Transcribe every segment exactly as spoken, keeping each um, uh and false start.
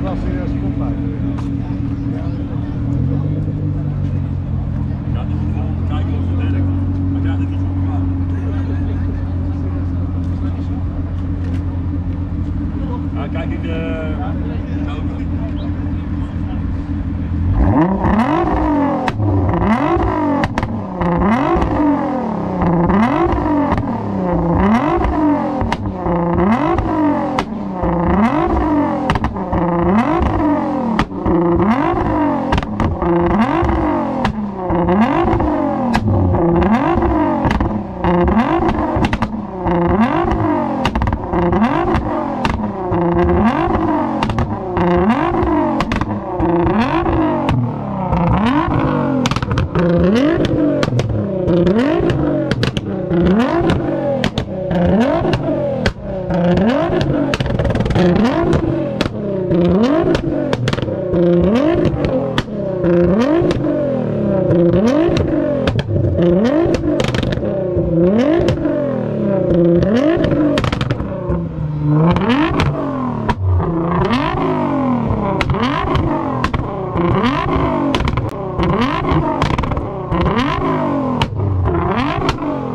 was hij uh, spotlight. Ja, die moet gewoon kijken of het werkt. Maar krijgt het niet goed gedaan. Ja, kijk ik de... Nou, ik niet.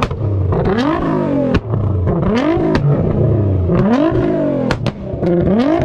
Mm-hmm.